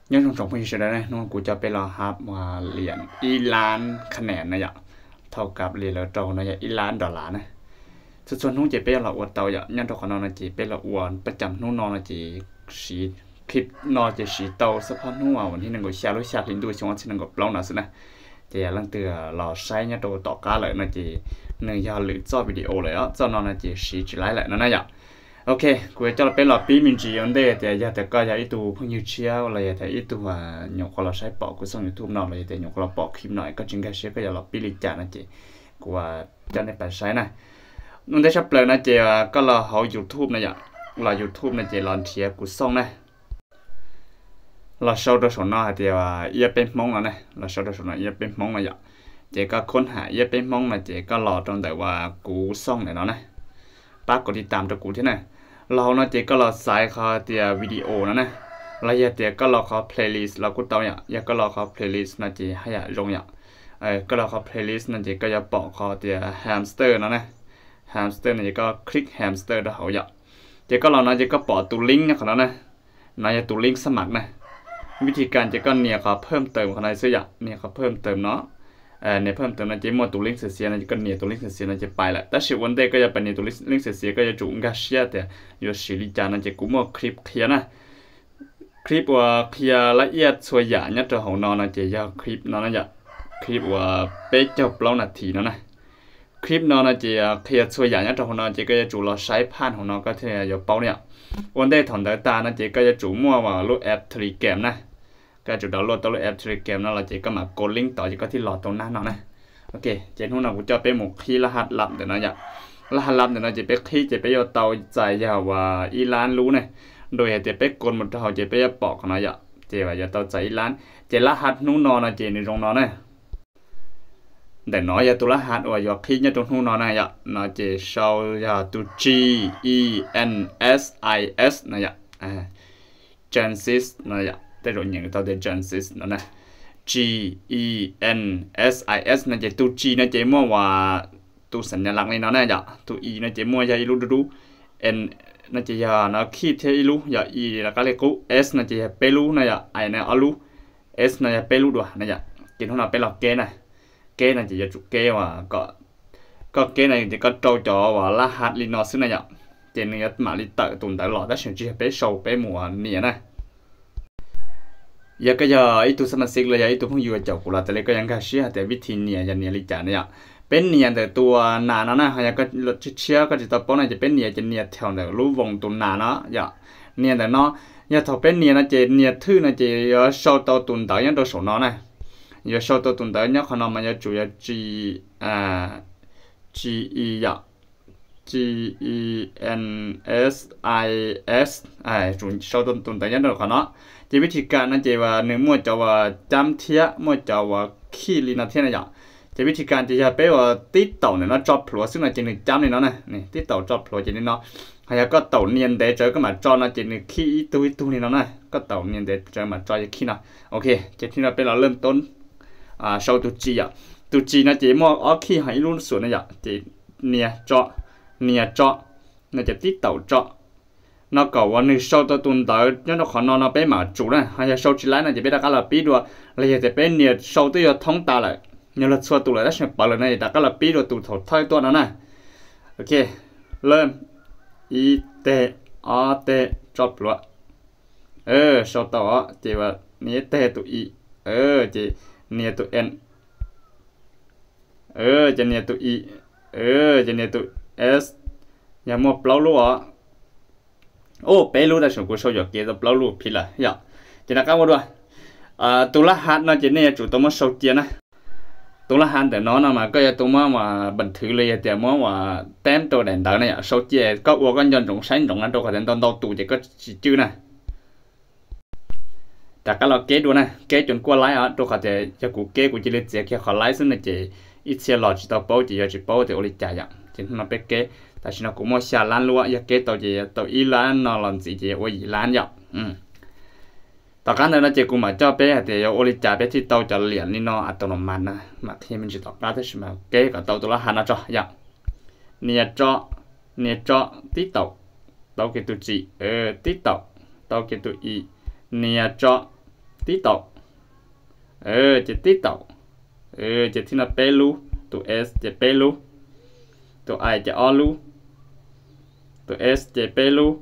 nhân trong trong phim sẽ đấy nóกูจะไปรอฮับมาเหรียญอีล้านคะแนนนะอย่าเท่ากับเหรียญละโตนะอย่าอีล้านดอลลาร์นะส่วนนู้นจะเป็นเราอวดเตาอย่ายันตัวของนอนจีเป็นเราอวดประจำนู้นนอนจีสีคลิปนอนจะสีเตาสะพานนู้นวันที่นั่งก็แชร์รู้แชร์ลินดูช่วงที่นั่งก็ปล้องน่ะสินะจะหลังเตือเราใช้ยันตัวต่อการเลยนะจีเนื้อยาหรือจอวิดีโอเลยอ่ะจอนอนจีสีจีไลเลยนั่นนะอย่าโอเคกูจะเป็นเราปีมินจีอันเดียแต่อย่าแต่ก็อย่าอีตัวพวกยูเชียวอะไรแต่อีตัวหยกเราใช้ปอกกูส่งยูทูบนอนเลยแต่หยกเราปอกคลิปหน่อยก็จริงแค่เชื่อก็อย่าเราปีลิจานะจีกูว่าจะได้ไปใช้นะนุ่นได้ชับเลยนะเจก็เราเขา YouTube นะอย่าเรา YouTube นะเจลอนเทียกูส่งนะเราโชว์ตัวสนอเดียวเอียเป็นมงแล้วนะเราโชว์ตัวสนอเอียเป็นมงนะอย่าเจก็ค้นหาเอียเป็นมงนะเจก็รอตรงแต่ว่ากูส่งเนี่ยเนาะนะป้ากดติดตามตัวกูที่ไหนเราเนาะเจก็รอสายเขาเดียวิดีโอนะแล้วอย่าเจก็รอเขา playlist เรากูเตาอย่าก็รอเขา playlist นะเจให้อย่าลงอย่าก็รอเขา playlist นะเจก็อย่าปอกเขาเดีย hamster นะhamster นี่ก็คลิก hamster ได้เขาอย่าเจก็เรานะเจก็ปอตัวลิงก์นะของเรานะนายตัวลิงก์สมัครนะวิธีการเจก็เนี่ยเขาเพิ่มเติมของนายซื้ออย่าเนี่ยเขาเพิ่มเติมเนาะเนี่ยเพิ่มเติมนะเจมัวตัวลิงก์เสียนะเจก็เนี่ยตัวลิงก์เสียนะเจไปแหละแต่สิวันเดก็จะเป็นเนี่ยตัวลิงก์เสียก็จะจุ่มกาเชียแต่อยู่สิริจานะเจกูมัวคลิปเคลียร์นะคลิปว่าเคลียร์ละเอียดส่วนใหญ่เนี่ยตัวของนอนนะเจยาคลิปนอนนะอย่าคลิปว่าเป๊ะจบแล้วนาทีนะคลิปนอนนะเจียเคลียร์ส่วนใหญ่เนี่ยของนอนเจีก็จะจู่เราใช้ผ่านของนอนก็เทียอยู่เป้าเนี่ยวันได้ถอนตานะเจีก็จะจู่มั่วว่ารูปแอปทรีเกมนะก็จู่ดาวน์โหลดตัวรูปแอปทรีเกมนั่นเราเจีก็มากดลิงก์ต่อเจีก็ที่หลอดตรงนั้นนะโอเคเจนหุ่นเราจะไปหมกขี้รหัสลับเดี๋ยวนะอย่ารหัสลับเดี๋ยวนะเจีไปขี้เจีไปเอาเตาใจยาวว่าอีร้านรู้เนี่ยโดยเจีไปกดหมดเขาเจีไปเอาปอกของนอนอย่าเจีว่าจะเตาใจอีร้านเจรหัสนู้นนอนนะเจในโรงนอนเนี่ยแต่น้อยตัวรหัสว่าอยากคิดเนี่ยตรงนู้นนะอย่าน่าจะชาวอย่าตัว G E N S I S นะอย่าGenesis นะอย่าแต่เราอย่างตัวเดียว Genesis นั่นนะ G E N S I S นะจะตัว G นะจะมั่วว่าตัวสัญลักษณ์นี่นะอย่าตัว E นะจะมั่วอย่าอีรู้ดู N นะจะอย่านะคิดเทอีรู้อย่า E แล้วก็เลขกู S นะจะเปรู้นะอย่า I นะอารู้ S นะจะเปรู้ด้วยนะอย่ากินของเราเป็นหลอกเกณฑ์นะเกnày chỉ cho chụp kê mà có kê này thì có trâu chó và lá hạt li nó xứ này ạ trên này mà li tự tồn tại lọ đã chuyển chỉ bé sầu bé mùa nè này giờ cái giờ ít tu sắm xịt là giờ ít tu không vừa chậu của là tại cái yang cái xí tại vít thì nè giờ nè li chả này ạ bên nè từ tua nà nó nè hay cái luật chia cái gì tập bón này chỉ bên nè chỉ nè theo này lú vòng tu nà nó dạ nè tại nó giờ thầu bên nè nó chỉ nè thứ nó chỉ sầu tàu tồn tại những đồ sổ nó này giờ sau tôi tuần tới nhớ khả năng mà giờ chủ yếu G E G E N S I S chủ sau tôi tuần tới nhớ được khả năng chỉวิธีการนั่นจะว่าเนื้อมั่วจะว่าจำเทียมั่วจะว่าขี้ลีนาเทียนะจ๊ะจะวิธีการจะเป็นว่าติดต่อเนี่ยนะจับพลัวซึ่งมันจะหนึ่งจำเนี่ยเนาะนี่ติดต่อจับพลัวจะนี่เนาะhay là có tàu niên để chơi cái mà cho nó chỉ khi tôi này nó này có tàu niên để chơi mà cho khi nào ok chỉ khi nào bây giờ ริ่มต้นsau tu chi nó chỉ mua ở khi hãy luôn sửa này vậy chỉ nia cho nó chỉ tít tàu cho nó cầu anh sau tu tuần tới nó khó nó bé mà chủ này hay là sau chỉ lái này chỉ biết là cái là bí đùa là chỉ bé nia sau tới giờ thông ta lại nhưng là sau tu lại nó sẽ bảo là này đã cái là bí đùa tu thầu thayตัวnó này ok เริ่ม i t a t จบละsau đó chỉว่านี้เตตัว i chỉ nia tụ nจะเนียตัว e จะเนียตัว s อย่ามัวเปล่าลู่อ่ะโอ้เปลู่ได้ส่วนกูชอบอยากเกี่ยวเปล่าลู่ผิดละอย่าจะนักการว่าด้วยตัวละหันน่ะจะเนี่ยจุดตัวมันโซเจียนะตัวละหันแต่น้องน่ะมาก็จะตัวมันว่าบันทึกเลยแต่มันว่าเต็มตัวแดนดาวเนี่ยโซเจียก็วัวกันย้อนตรงใช้ตรงนั้นตัวกันตอนตัวตู่จะก็จื้อนะแต่ก็เราเกดูนะเกจนกว่าไล่อ่ะตัวเขาจะกูเกกูจะเลี้ยเสียแค่เขาไล่ซึ่งเนี่ยจะอีเสียหลอดจิตตัวโป้จะยอดจิตโป้จะโอริจ่ายอ่ะจึงเราไปเกแต่ฉันกูมั่วชาล้านลัวอยากเกตัวจะตัวอีล้านนอนหลอนสิจะโอ้ยล้านอ่ะต่อการนั้นจะกูมาเจ้าเป้แต่โอริจ่ายเป้ที่ตัวจะเหรียญนี่นออัตโนมัตินะมาที่มันจะต่อการที่ฉันมาเกกับตัวละหันนะจ้ะอย่างเนี่ยจ้ะที่ตัวเกตุจีที่ตัวเกตุอีเนี่ยจ้ะ tí tàu chế tí tàu chế thì là pelu tụ s chế pelu tụ I chế olu tụ s chế pelu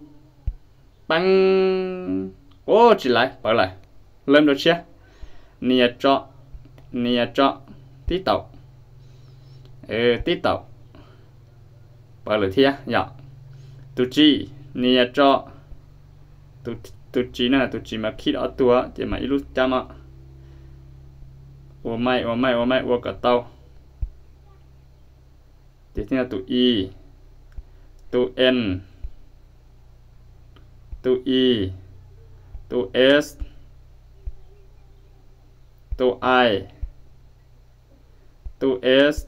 băng ô chỉ lại bảo lại lên được chưa nia cho tí tàu tí tàu bảo lại thia dạ tụ chi nia cho tụ chi nè tụ chi mà khi ở tua thì mà ít chăm ạ ô mai cả tàu thì thế là tụ y tụ n tụ y tụ s tụ I tụ s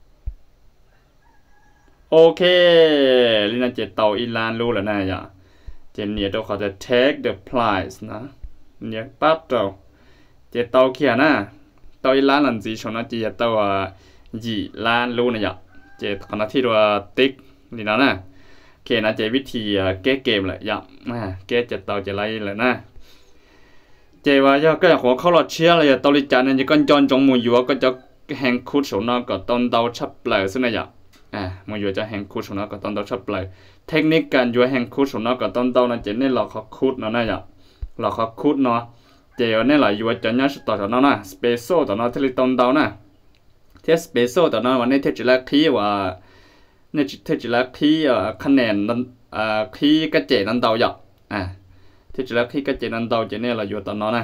ok liên là chế tàu Iran luôn là này ạ chế nhiều đâu có thể take the prize nè nhiều bắt đầu chế tàu kia nè tàu Iran làm gì cho nó chế tàu gì Iran luôn này ạ chế còn nó thi đua tích thì nó nè kia nó chế viết thì cái game lại ạ cái chế tàu chế lấy lại nè chế và do cái họ không lo chia là tàu đi chặn nên con chọn trong mùa gió có cho hàng cút số nó có tông tàu chấp lại xí này ạ mùa gió cho hàng cút số nó có tông tàu chấp lại technique cần gió hàng cút số nó có tông tàu nó chỉ nên là khó cút nó này ạ là khó cút nó chế nên là gió cho nhá tàu cho nó nè special tàu nó thì tông tàu nè thế special tàu nó mà nên thế chỉ là khí và nên thế chỉ là khí khăn nền khí cái chế tàu vậy thế chỉ là khi cái chế năng tàu chế này là vừa tao nó này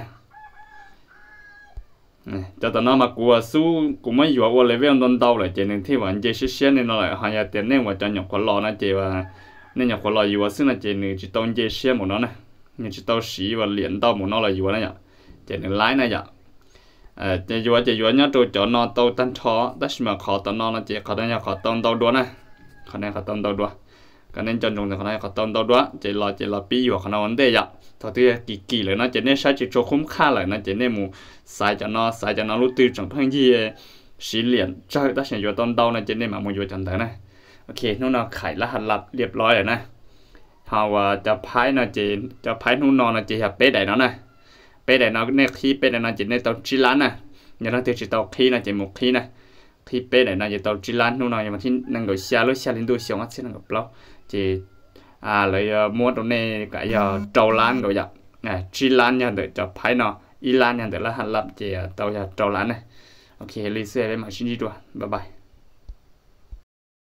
cho tao nó mà của su cũng mới vừa qua level tao tàu lại chế nên thì vẫn chế xí nên nó lại hay là tiền nên mà cho nhập khoa lò nó chế và nên nhập khoa lò vừa xí là chế nên chỉ tao chế xí một nó này nhưng chỉ tao xí và liền tao một nó là vừa này nhở chế nên lái này nhở chế vừa nhớ tôi cho nó tao tan thọ đó mà khó tao nó là chế khó đây nhở khó tao tao đua này khó này khó tao tao đua cái nên chân trong thì này khó tao tao đua chế là pi vào khó nó vấn đề nhở thôi thì kỳ lại nó chỉ nên sai chỉ cho khung khá lại nó chỉ nên mù sai cho nó lúc tư chẳng phải gì xí liền chơi ta sẽ vô tông đâu nó chỉ nên mà mua vô chẳng thế này ok nó nào khải là hạt lập điệp lói rồi nè họ cho phái nó chỉ cho phái nó chỉ là bé đại nó nè bé đại nó nên khi bé đại nó chỉ nên tàu chi lán nè nhà nó chỉ tàu khi nó chỉ một khi nè khi bé đại nó chỉ tàu chi lán nó nhưng mà khi năng gọi xe lối xe lên đuôi xong sẽ năng gặp lâu chỉ lấy mua đồ này cái trâu lan rồi vậy này chi lan nha để cho phái nó y lan nha để là hạt lập chỉ tàu trâu lan này ok lý xe với mà xin đi đùa bye bye